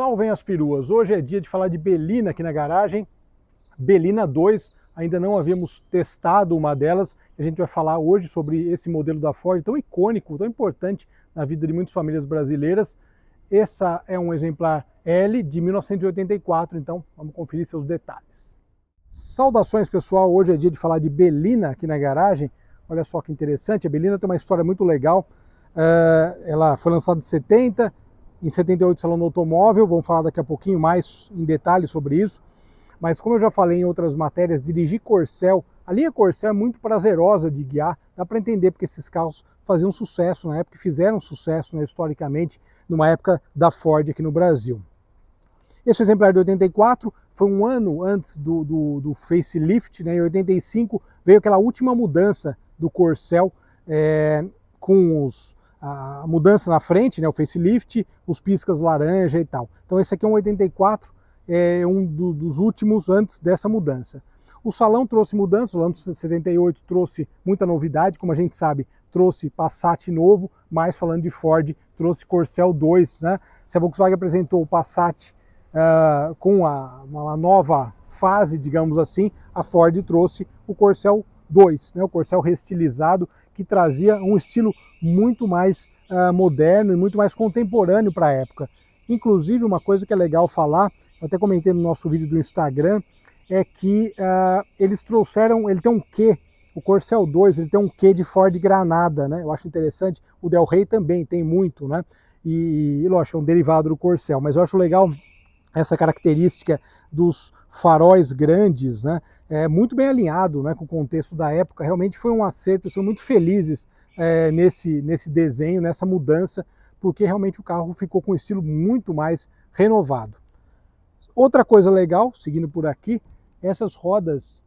Salvem as peruas! Hoje é dia de falar de Belina aqui na garagem. Belina 2, ainda não havíamos testado uma delas. A gente vai falar hoje sobre esse modelo da Ford tão icônico, tão importante na vida de muitas famílias brasileiras. Essa é um exemplar L de 1984, então vamos conferir seus detalhes. Saudações, pessoal! Hoje é dia de falar de Belina aqui na garagem. Olha só que interessante, a Belina tem uma história muito legal. Ela foi lançada em 70, em 78 Salão do Automóvel, vamos falar daqui a pouquinho mais em detalhes sobre isso. Mas como eu já falei em outras matérias, dirigir Corcel, a linha Corcel é muito prazerosa de guiar, dá para entender porque esses carros faziam sucesso na época, fizeram sucesso, né, historicamente, numa época da Ford aqui no Brasil. Esse exemplar de 84 foi um ano antes do facelift, né? Em 85 veio aquela última mudança do Corcel, com a mudança na frente, né, o facelift, os piscas laranja e tal. Então esse aqui é um 84, é um dos últimos antes dessa mudança. O salão trouxe mudanças, o salão de 78 trouxe muita novidade, como a gente sabe, trouxe Passat novo, mas falando de Ford, trouxe Corcel 2, né? Se a Volkswagen apresentou o Passat com uma nova fase, digamos assim, a Ford trouxe o Corcel 2, né? O Corcel restilizado, que trazia um estilo muito mais moderno e muito mais contemporâneo para a época. Inclusive, uma coisa que é legal falar, eu até comentei no nosso vídeo do Instagram, é que eles trouxeram, ele tem um quê, o Corcel 2, ele tem um quê de Ford Granada, né? Eu acho interessante, o Del Rey também tem muito, né? E lógico, é um derivado do Corcel, mas eu acho legal essa característica dos faróis grandes, né? É muito bem alinhado, né, com o contexto da época. Realmente foi um acerto, são muito felizes nesse desenho, nessa mudança, porque realmente o carro ficou com um estilo muito mais renovado. Outra coisa legal, seguindo por aqui, essas rodas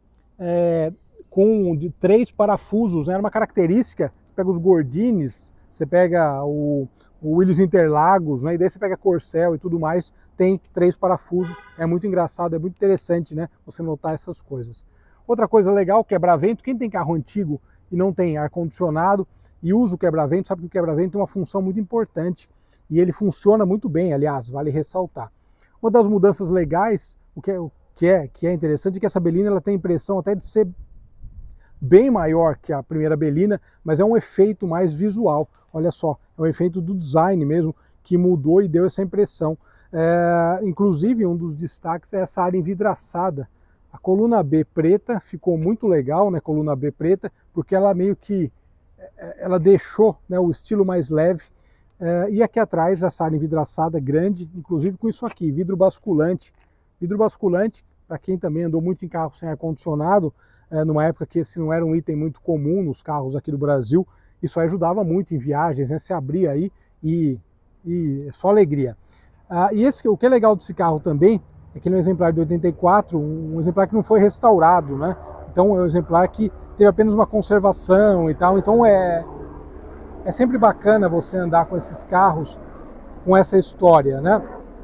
com 3 parafusos, né? Era uma característica. Você pega os Gordines, você pega o Willys Interlagos, né? E daí você pega Corcel e tudo mais, tem 3 parafusos, é muito engraçado, é muito interessante, né, você notar essas coisas. Outra coisa legal, quebra-vento. Quem tem carro antigo e não tem ar-condicionado e usa o quebra-vento, sabe que o quebra-vento tem uma função muito importante e ele funciona muito bem, aliás, vale ressaltar. Uma das mudanças legais, o que é interessante, é que essa Belina ela tem a impressão até de ser bem maior que a primeira Belina, mas é um efeito mais visual. Olha só, é um efeito do design mesmo que mudou e deu essa impressão. Inclusive, um dos destaques é essa área envidraçada. A coluna B preta ficou muito legal, né? Coluna B preta, porque ela meio que ela deixou, né, o estilo mais leve. E aqui atrás essa área envidraçada grande, inclusive com isso aqui, vidro basculante. Vidro basculante, para quem também andou muito em carro sem ar-condicionado, numa época que esse não era um item muito comum nos carros aqui do Brasil, isso ajudava muito em viagens, né? Se abria aí e só alegria. O que é legal desse carro também é que ele é um exemplar de 84, um exemplar que não foi restaurado, né? Então é um exemplar que teve apenas uma conservação e tal. Então é sempre bacana você andar com esses carros com essa história, né?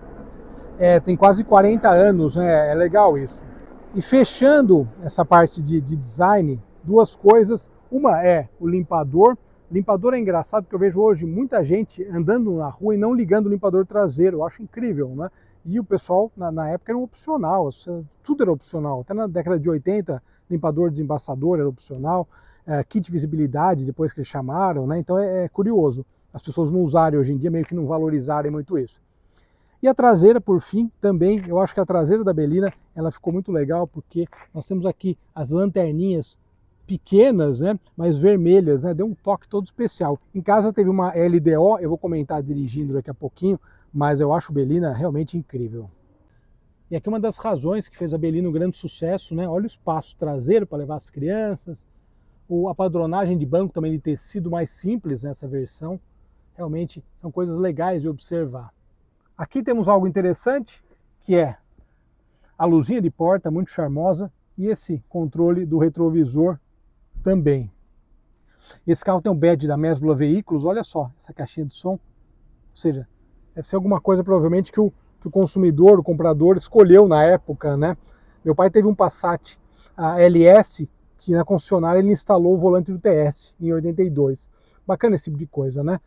Tem quase 40 anos, né? É legal isso. E fechando essa parte de design, duas coisas. Uma é o limpador. Limpador é engraçado porque eu vejo hoje muita gente andando na rua e não ligando o limpador traseiro. Eu acho incrível, né? E o pessoal, na época, era um opcional. Tudo era opcional. Até na década de 80, limpador desembaçador era opcional. Kit visibilidade, depois que eles chamaram, né? Então é curioso as pessoas não usarem hoje em dia, meio que não valorizarem muito isso. E a traseira, por fim, também, eu acho que a traseira da Belina, ela ficou muito legal, porque nós temos aqui as lanterninhas pequenas, né, mas vermelhas, né, deu um toque todo especial. Em casa teve uma LDO, eu vou comentar dirigindo daqui a pouquinho, mas eu acho a Belina realmente incrível. E aqui uma das razões que fez a Belina um grande sucesso, né, olha o espaço traseiro para levar as crianças, a padronagem de banco também de tecido mais simples nessa versão, realmente são coisas legais de observar. Aqui temos algo interessante, que é a luzinha de porta, muito charmosa, e esse controle do retrovisor também. Esse carro tem um badge da Mesbla Veículos, olha só, essa caixinha de som. Ou seja, deve ser alguma coisa provavelmente que o consumidor, o comprador, escolheu na época, né? Meu pai teve um Passat LS, que na concessionária ele instalou o volante do TS em 82. Bacana esse tipo de coisa, né?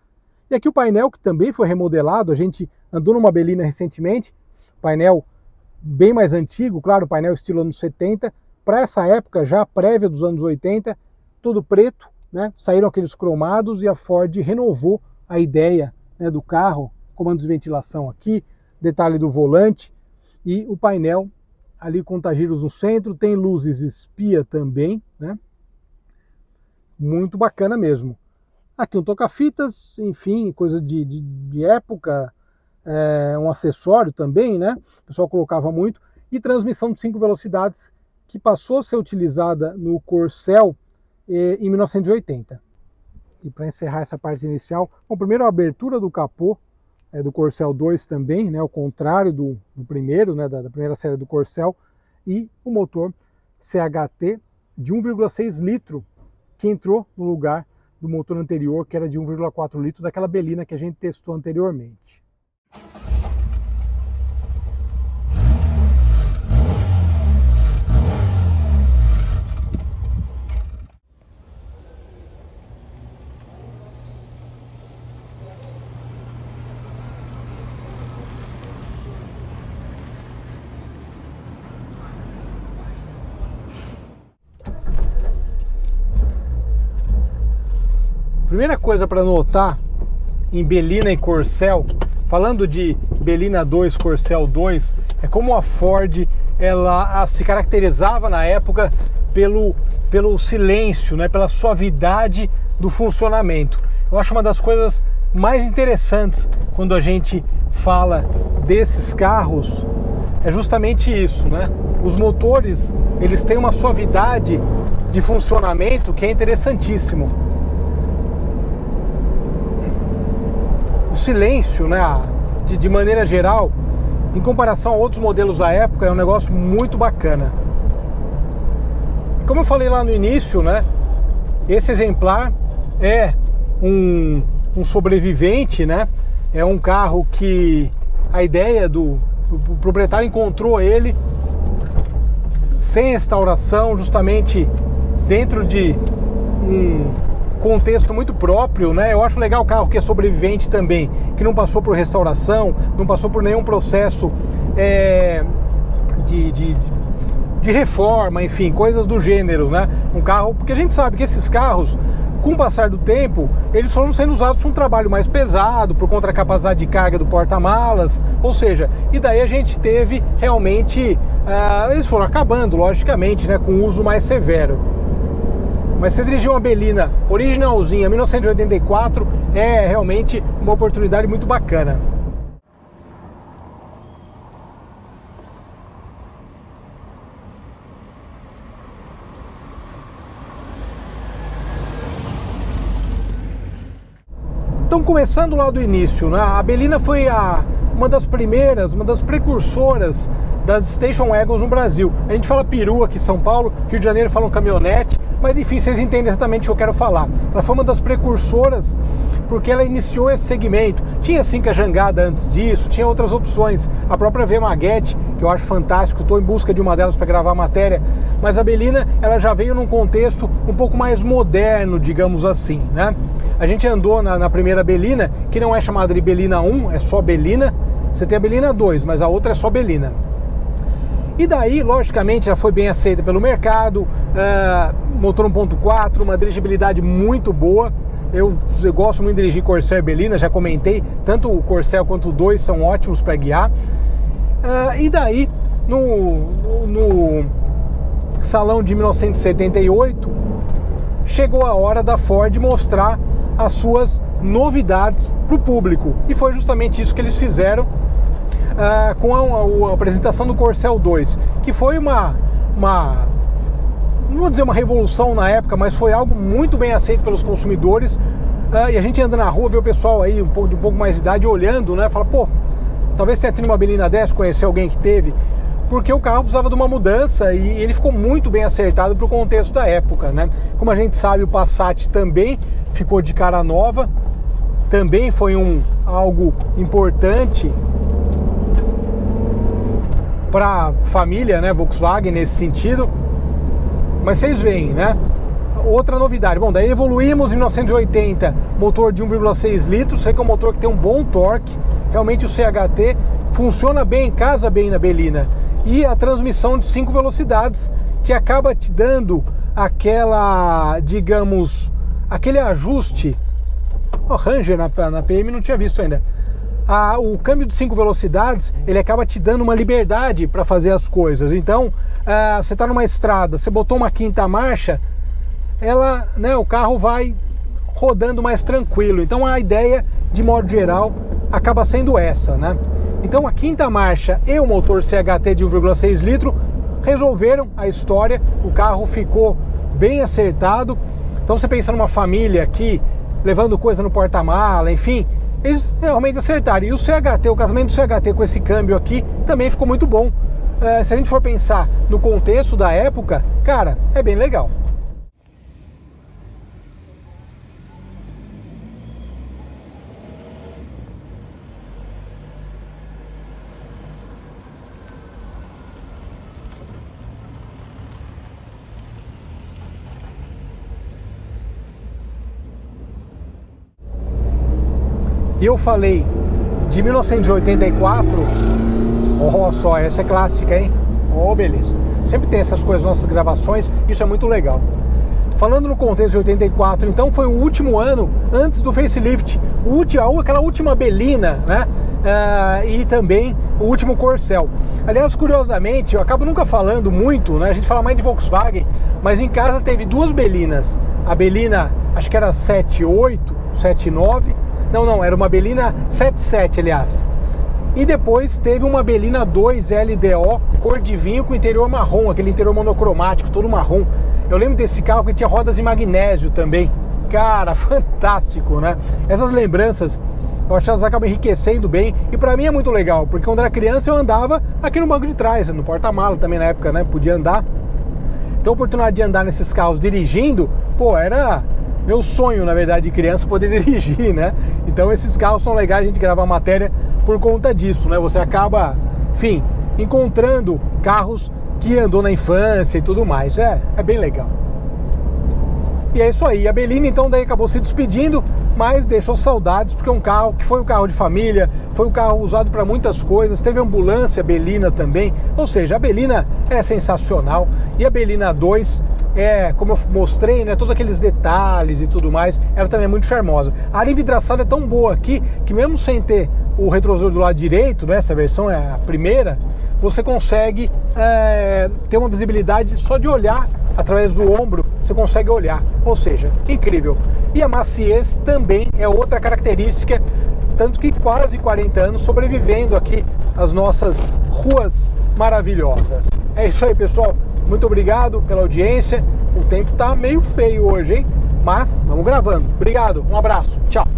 E aqui o painel, que também foi remodelado, a gente andou numa Belina recentemente, painel bem mais antigo, claro, painel estilo anos 70, para essa época já prévia dos anos 80, todo preto, né? Saíram aqueles cromados e a Ford renovou a ideia, né, do carro, comando de ventilação aqui, detalhe do volante e o painel ali com tagiros no centro, tem luzes espia também, né? Muito bacana mesmo. Aqui um toca-fitas, enfim, coisa de época, um acessório também, né? O pessoal colocava muito. E transmissão de 5 velocidades, que passou a ser utilizada no Corcel em 1980. E para encerrar essa parte inicial, bom, primeiro a abertura do capô do Corcel 2 também, né? O contrário do primeiro, né? Da primeira série do Corcel. E o motor CHT de 1,6 litro, que entrou no lugar do motor anterior, que era de 1,4 litro, daquela Belina que a gente testou anteriormente. Primeira coisa para notar em Belina e Corcel, falando de Belina 2, Corcel 2, é como a Ford ela se caracterizava na época pelo silêncio, né, pela suavidade do funcionamento. Eu acho uma das coisas mais interessantes quando a gente fala desses carros é justamente isso, né? Os motores, eles têm uma suavidade de funcionamento que é interessantíssimo. O silêncio, né, de maneira geral, em comparação a outros modelos da época, é um negócio muito bacana. Como eu falei lá no início, né, esse exemplar é um sobrevivente, né, é um carro que a ideia o proprietário encontrou ele sem restauração, justamente dentro de um contexto muito próprio, né? Eu acho legal o carro que é sobrevivente também, que não passou por restauração, não passou por nenhum processo de reforma, enfim, coisas do gênero, né? Um carro, porque a gente sabe que esses carros, com o passar do tempo, eles foram sendo usados para um trabalho mais pesado, por conta da capacidade de carga do porta-malas, ou seja, e daí a gente teve realmente, eles foram acabando, logicamente, né, com um uso mais severo. Mas você dirigir uma Belina originalzinha, 1984, é realmente uma oportunidade muito bacana. Então, começando lá do início, né? A Belina foi uma das primeiras, uma das precursoras das Station Wagons no Brasil. A gente fala perua aqui em São Paulo, Rio de Janeiro falam caminhonete, mas enfim, vocês entendem exatamente o que eu quero falar. Ela foi uma das precursoras porque ela iniciou esse segmento. Tinha Cinca Jangada antes disso, tinha outras opções. A própria V Maguete, que eu acho fantástico, estou em busca de uma delas para gravar a matéria. Mas a Belina, ela já veio num contexto um pouco mais moderno, digamos assim, né? A gente andou na primeira Belina, que não é chamada de Belina 1, é só Belina. Você tem a Belina 2, mas a outra é só Belina. E daí, logicamente, ela foi bem aceita pelo mercado, motor 1.4, uma dirigibilidade muito boa. Eu gosto muito de dirigir Corcel e Belina, já comentei, tanto o Corcel quanto o 2 são ótimos para guiar. E daí, no salão de 1978, chegou a hora da Ford mostrar as suas novidades para o público. E foi justamente isso que eles fizeram com a apresentação do Corcel 2, que foi não vou dizer uma revolução na época, mas foi algo muito bem aceito pelos consumidores. E a gente anda na rua, vê o pessoal aí de um pouco mais de idade olhando, né? Fala, pô, talvez tenha tido uma Belina dessa, conhecer alguém que teve, porque o carro precisava de uma mudança e ele ficou muito bem acertado para o contexto da época, né? Como a gente sabe, o Passat também ficou de cara nova, também foi algo importante para a família, né, Volkswagen nesse sentido. Mas vocês veem, né, outra novidade. Bom, daí evoluímos em 1980, motor de 1,6 litros, sei que é um motor que tem um bom torque, realmente o CHT funciona bem, casa bem na Belina. E a transmissão de 5 velocidades, que acaba te dando aquela, digamos, aquele ajuste. O Ranger na PM não tinha visto ainda. O câmbio de 5 velocidades, ele acaba te dando uma liberdade para fazer as coisas. Então, você está numa estrada, você botou uma quinta marcha, ela, né, o carro vai rodando mais tranquilo. Então a ideia, de modo geral, acaba sendo essa, né? Então a quinta marcha e o motor CHT de 1,6 litro resolveram a história, o carro ficou bem acertado. Então você pensa numa família aqui, levando coisa no porta-mala, enfim, eles realmente acertaram. E o CHT, o casamento do CHT com esse câmbio aqui também ficou muito bom. Se a gente for pensar no contexto da época, cara, é bem legal. E eu falei de 1984, olha só, essa é clássica, hein? Oh, beleza. Sempre tem essas coisas nas nossas gravações, isso é muito legal. Falando no contexto de 84, então foi o último ano antes do facelift, aquela última Belina, né? E também o último Corcel. Aliás, curiosamente, eu acabo nunca falando muito, né? A gente fala mais de Volkswagen, mas em casa teve duas Belinas. A Belina, acho que era 78, 79. Não, era uma Belina 77, aliás. E depois teve uma Belina 2 LDO, cor de vinho, com interior marrom, aquele interior monocromático, todo marrom. Eu lembro desse carro que tinha rodas em magnésio também. Cara, fantástico, né? Essas lembranças, eu acho que elas acabam enriquecendo bem. E pra mim é muito legal, porque quando era criança eu andava aqui no banco de trás, no porta-mala também na época, né? Podia andar. Então a oportunidade de andar nesses carros dirigindo, pô, era meu sonho, na verdade, de criança, poder dirigir, né? Então esses carros são legais a gente gravar matéria por conta disso, né? Você acaba, enfim, encontrando carros que andou na infância e tudo mais. É bem legal. E é isso aí. A Belina, então, daí acabou se despedindo, mas deixou saudades, porque é um carro que foi um carro de família, foi um carro usado para muitas coisas, teve ambulância Belina também, ou seja, a Belina é sensacional. E a Belina 2 como eu mostrei, né, todos aqueles detalhes e tudo mais, ela também é muito charmosa. A área envidraçada é tão boa aqui, que mesmo sem ter o retrovisor do lado direito, né, essa versão é a primeira, você consegue ter uma visibilidade só de olhar, através do ombro, você consegue olhar, ou seja, incrível. E a maciez também é outra característica, tanto que quase 40 anos sobrevivendo aqui às nossas ruas maravilhosas. É isso aí, pessoal. Muito obrigado pela audiência. O tempo tá meio feio hoje, hein? Mas vamos gravando. Obrigado, um abraço, tchau.